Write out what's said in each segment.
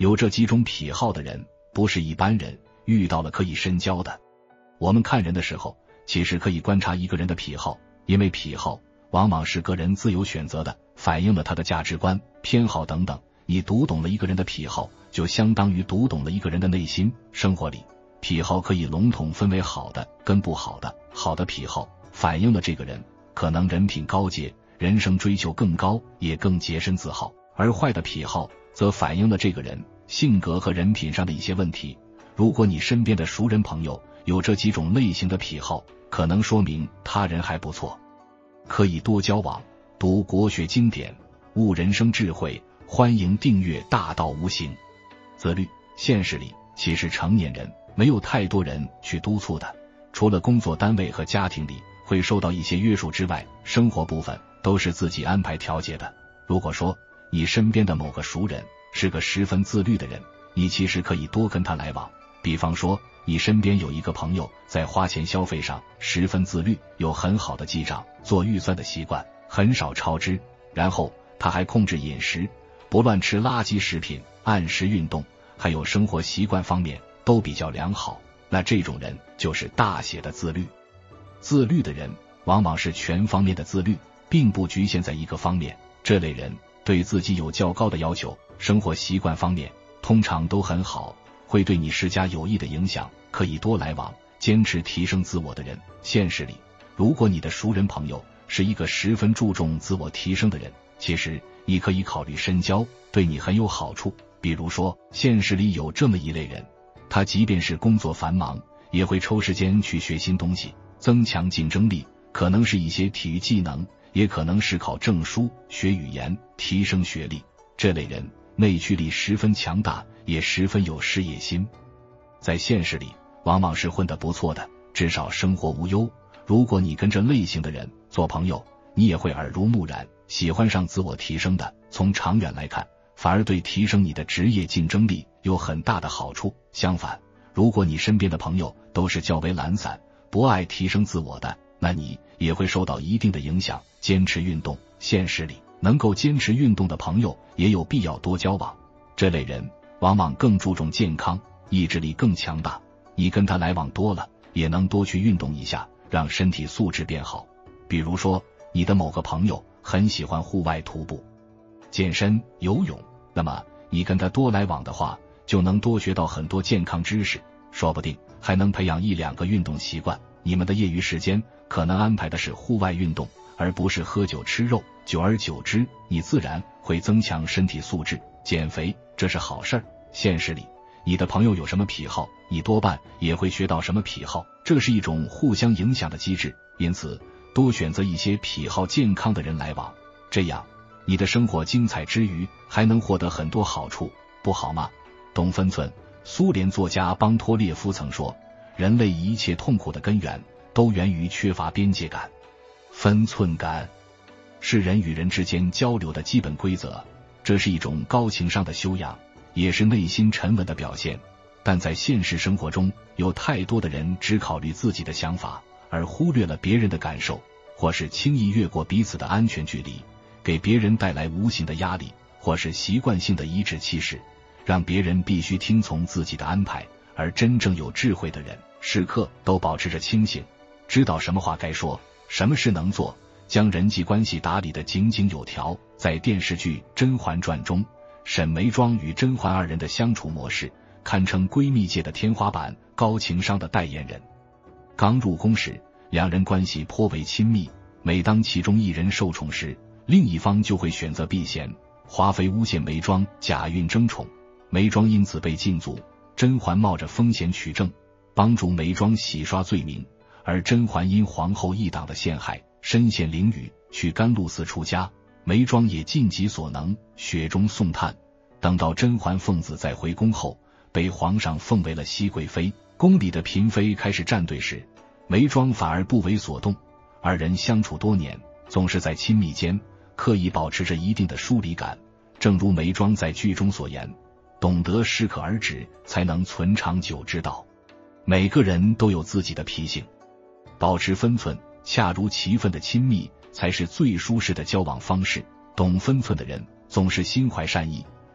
有这几种癖好的人不是一般人，遇到了可以深交的。我们看人的时候，其实可以观察一个人的癖好，因为癖好往往是个人自由选择的，反映了他的价值观、偏好等等。你读懂了一个人的癖好，就相当于读懂了一个人的内心。生活里，癖好可以笼统分为好的跟不好的。好的癖好反映了这个人可能人品高洁，人生追求更高，也更洁身自好，而坏的癖好则反映了这个人性格和人品上的一些问题。如果你身边的熟人朋友有这几种类型的癖好，可能说明他人还不错，可以多交往。读国学经典，悟人生智慧，欢迎订阅大道无形。自律，现实里其实成年人没有太多人去督促的，除了工作单位和家庭里会受到一些约束之外，生活部分都是自己安排调节的。如果说你身边的某个熟人是个十分自律的人，你其实可以多跟他来往。比方说，你身边有一个朋友在花钱消费上十分自律，有很好的记账、做预算的习惯，很少超支，然后他还控制饮食，不乱吃垃圾食品，按时运动，还有生活习惯方面都比较良好，那这种人就是大写的自律。自律的人往往是全方面的自律，并不局限在一个方面。这类人对自己有较高的要求，生活习惯方面通常都很好，会对你施加有益的影响，可以多来往，坚持提升自我的人。现实里，如果你的熟人朋友是一个十分注重自我提升的人，其实你可以考虑深交，对你很有好处。比如说，现实里有这么一类人，他即便是工作繁忙，也会抽时间去学新东西，增强竞争力，可能是一些体育技能，也可能是考证书、学语言，提升学历。这类人内驱力十分强大，也十分有事业心，在现实里往往是混得不错的，至少生活无忧。如果你跟这类型的人做朋友，你也会耳濡目染，喜欢上自我提升的。从长远来看，反而对提升你的职业竞争力有很大的好处。相反，如果你身边的朋友都是较为懒散，不爱提升自我的，那你也会受到一定的影响。坚持运动，现实里能够坚持运动的朋友也有必要多交往，这类人往往更注重健康，意志力更强大，你跟他来往多了，也能多去运动一下，让身体素质变好。比如说，你的某个朋友很喜欢户外徒步、健身、游泳，那么你跟他多来往的话，就能多学到很多健康知识，说不定还能培养一两个运动习惯。你们的业余时间可能安排的是户外运动，而不是喝酒吃肉，久而久之，你自然会增强身体素质，减肥，这是好事儿。现实里，你的朋友有什么癖好，你多半也会学到什么癖好，这是一种互相影响的机制。因此，多选择一些癖好健康的人来往，这样你的生活精彩之余，还能获得很多好处，不好吗？懂分寸。苏联作家邦托列夫曾说，人类一切痛苦的根源都源于缺乏边界感。分寸感是人与人之间交流的基本规则，这是一种高情商的修养，也是内心沉稳的表现。但在现实生活中，有太多的人只考虑自己的想法，而忽略了别人的感受，或是轻易越过彼此的安全距离，给别人带来无形的压力，或是习惯性的颐指气使，让别人必须听从自己的安排。而真正有智慧的人，时刻都保持着清醒，知道什么话该说，什么事能做，将人际关系打理得井井有条。在电视剧《甄嬛传》中，沈眉庄与甄嬛二人的相处模式堪称闺蜜界的天花板，高情商的代言人。刚入宫时，两人关系颇为亲密，每当其中一人受宠时，另一方就会选择避嫌。华妃诬陷眉庄假孕争宠，眉庄因此被禁足，甄嬛冒着风险取证，帮助眉庄洗刷罪名，而甄嬛因皇后一党的陷害，身陷囹圄，去甘露寺出家。眉庄也尽己所能，雪中送炭。等到甄嬛奉子再回宫后，被皇上奉为了熹贵妃，宫里的嫔妃开始站队时，眉庄反而不为所动。二人相处多年，总是在亲密间刻意保持着一定的疏离感。正如眉庄在剧中所言，懂得适可而止，才能存长久之道。每个人都有自己的脾性，保持分寸，恰如其分的亲密才是最舒适的交往方式。懂分寸的人总是心怀善意，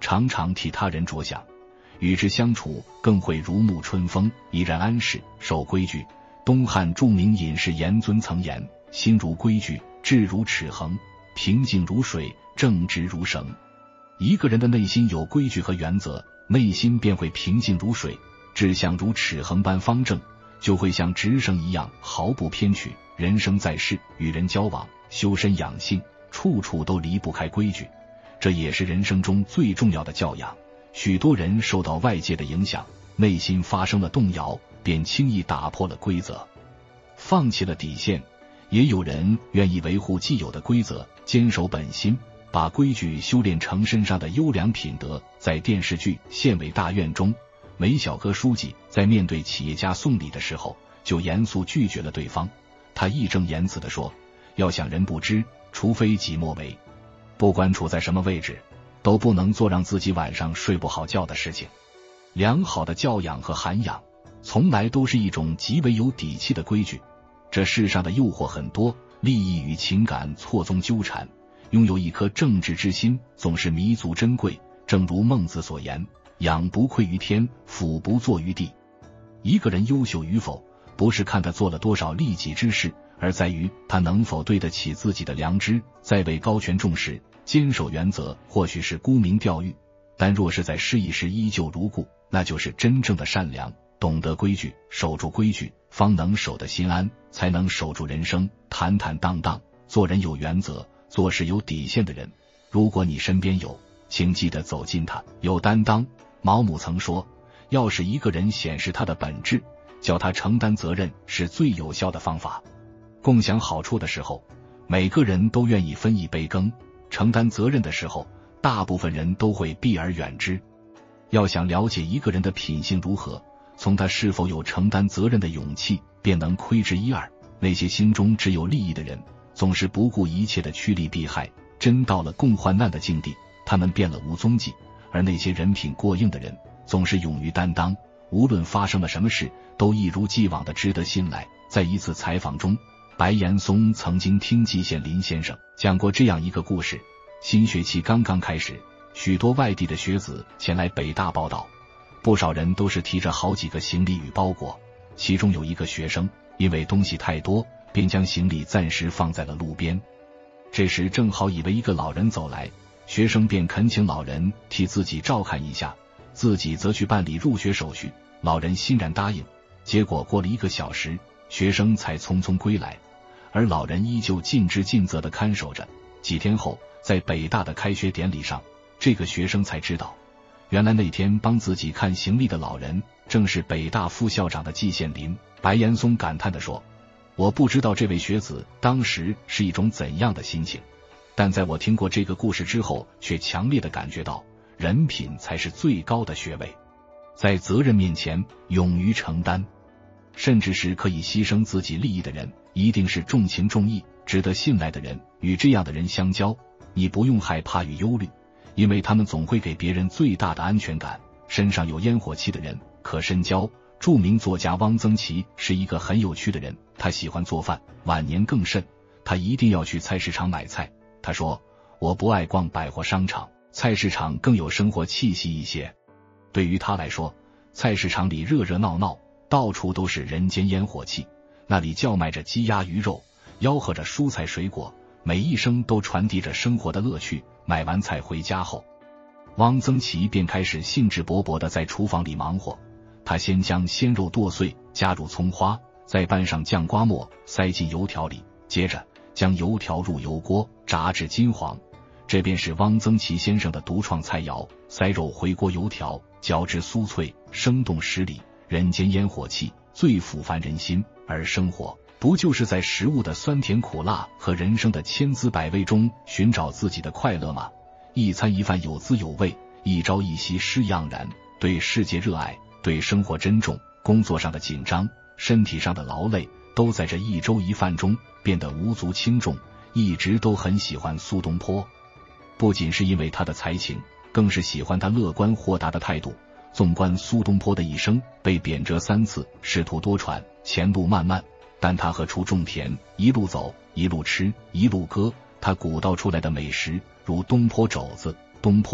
常常替他人着想，与之相处更会如沐春风，怡然安适，守规矩。东汉著名隐士严尊曾言：心如规矩，志如尺衡，平静如水，正直如绳。一个人的内心有规矩和原则，内心便会平静如水，志向如尺衡般方正，就会像直绳一样毫不偏曲。人生在世，与人交往，修身养性，处处都离不开规矩，这也是人生中最重要的教养。许多人受到外界的影响，内心发生了动摇，便轻易打破了规则，放弃了底线。也有人愿意维护既有的规则，坚守本心，把规矩修炼成身上的优良品德。在电视剧《县委大院》中，梅小哥书记在面对企业家送礼的时候，就严肃拒绝了对方。他义正言辞地说，要想人不知，除非己莫为。不管处在什么位置，都不能做让自己晚上睡不好觉的事情。良好的教养和涵养，从来都是一种极为有底气的规矩。这世上的诱惑很多，利益与情感错综纠缠，拥有一颗正直之心总是弥足珍贵。正如孟子所言，养不愧于天，俯不怍于地。一个人优秀与否，不是看他做了多少利己之事，而在于他能否对得起自己的良知。在位高权重时，坚守原则或许是沽名钓誉，但若是在失意时依旧如故，那就是真正的善良。懂得规矩，守住规矩，方能守得心安，才能守住人生，坦坦荡荡。做人有原则，做事有底线的人，如果你身边有，请记得走近他。有担当，毛姆曾说，要使一个人显示他的本质，叫他承担责任是最有效的方法。共享好处的时候，每个人都愿意分一杯羹；承担责任的时候，大部分人都会避而远之。要想了解一个人的品性如何，从他是否有承担责任的勇气，便能窥之一二。那些心中只有利益的人，总是不顾一切的趋利避害，真到了共患难的境地，他们变了无踪迹。而那些人品过硬的人，总是勇于担当，无论发生了什么事，都一如既往的值得信赖。在一次采访中，白岩松曾经听季羡林先生讲过这样一个故事。新学期刚刚开始，许多外地的学子前来北大报道，不少人都是提着好几个行李与包裹。其中有一个学生，因为东西太多，便将行李暂时放在了路边。这时正好以为一个老人走来，学生便恳请老人替自己照看一下，自己则去办理入学手续。老人欣然答应，结果过了1个小时，学生才匆匆归来，而老人依旧尽职尽责地看守着。几天后，在北大的开学典礼上，这个学生才知道，原来那天帮自己看行李的老人正是北大副校长的季羡林。白岩松感叹地说，我不知道这位学子当时是一种怎样的心情，但在我听过这个故事之后，却强烈地感觉到，人品才是最高的学位。在责任面前勇于承担，甚至是可以牺牲自己利益的人，一定是重情重义，值得信赖的人。与这样的人相交，你不用害怕与忧虑，因为他们总会给别人最大的安全感。身上有烟火气的人可深交。著名作家汪曾祺是一个很有趣的人，他喜欢做饭，晚年更甚，他一定要去菜市场买菜。他说，我不爱逛百货商场，菜市场更有生活气息一些。对于他来说，菜市场里热热闹闹，到处都是人间烟火气，那里叫卖着鸡鸭鱼肉，吆喝着蔬菜水果，每一声都传递着生活的乐趣。买完菜回家后，汪曾祺便开始兴致勃勃地在厨房里忙活。他先将鲜肉剁碎，加入葱花，再拌上酱瓜末，塞进油条里，接着将油条入油锅炸至金黄。这便是汪曾祺先生的独创菜肴，塞肉回锅油条，嚼之酥脆，生动十里。人间烟火气最抚凡人心，而生活不就是在食物的酸甜苦辣和人生的千滋百味中寻找自己的快乐吗？一餐一饭有滋有味，一朝一夕诗意盎然。对世界热爱，对生活珍重，工作上的紧张，身体上的劳累，都在这一粥一饭中变得无足轻重。一直都很喜欢苏东坡，不仅是因为他的才情，更是喜欢他乐观豁达的态度。纵观苏东坡的一生，被贬谪3次，仕途多舛，前路漫漫，但他何处种田，一路走，一路吃，一路歌。他古道出来的美食，如东坡肘子、东坡肉、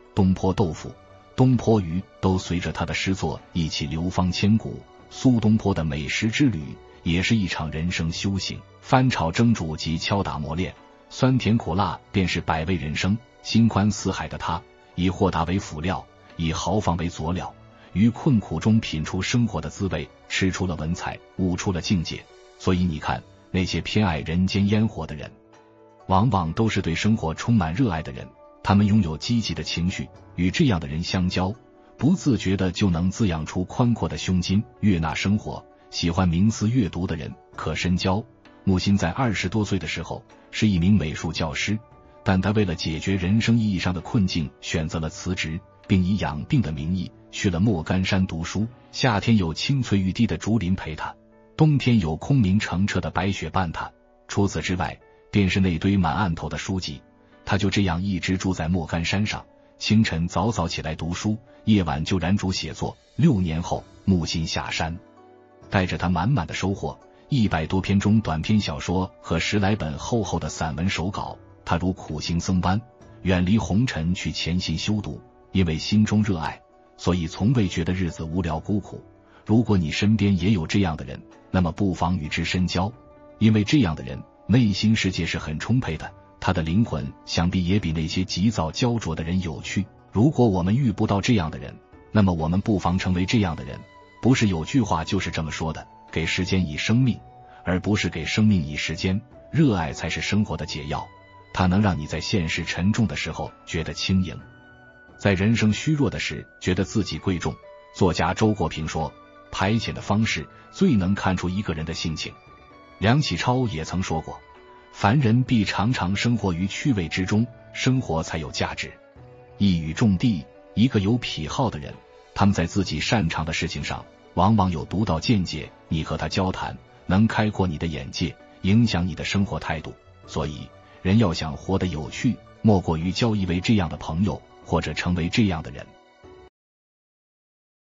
东坡豆腐、东坡鱼都随着他的诗作一起流芳千古。苏东坡的美食之旅也是一场人生修行，翻炒蒸煮及敲打磨练，酸甜苦辣便是百味人生。心宽似海的他，以豁达为辅料，以豪放为佐料，于困苦中品出生活的滋味，吃出了文采，悟出了境界。所以你看，那些偏爱人间烟火的人，往往都是对生活充满热爱的人，他们拥有积极的情绪，与这样的人相交，不自觉的就能滋养出宽阔的胸襟，悦纳生活。喜欢冥思阅读的人可深交。木心在20多岁的时候是一名美术教师，但他为了解决人生意义上的困境，选择了辞职，并以养病的名义去了莫干山读书。夏天有青翠欲滴的竹林陪他，冬天有空明澄澈的白雪伴他，除此之外便是那堆满案头的书籍。他就这样一直住在莫干山上，清晨早早起来读书，夜晚就燃烛写作。6年后，木心下山，带着他满满的收获，100多篇中短篇小说和10来本厚厚的散文手稿。他如苦行僧般远离红尘去潜心修读，因为心中热爱，所以从未觉得日子无聊孤苦。如果你身边也有这样的人，那么不妨与之深交，因为这样的人内心世界是很充沛的，他的灵魂想必也比那些急躁焦灼的人有趣。如果我们遇不到这样的人，那么我们不妨成为这样的人。不是有句话就是这么说的，给时间以生命，而不是给生命以时间。热爱才是生活的解药，它能让你在现实沉重的时候觉得轻盈，在人生虚弱的时觉得自己贵重。作家周国平说，排遣的方式最能看出一个人的性情。梁启超也曾说过，凡人必常常生活于趣味之中，生活才有价值。一语中的，一个有癖好的人，他们在自己擅长的事情上往往有独到见解，你和他交谈能开阔你的眼界，影响你的生活态度。所以人要想活得有趣，莫过于交一位这样的朋友，或者成为这样的人。